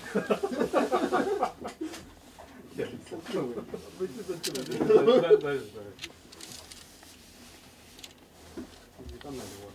いや、そっちの方がいい。別にそっちの方がいい。 大丈夫です。時間内で終わ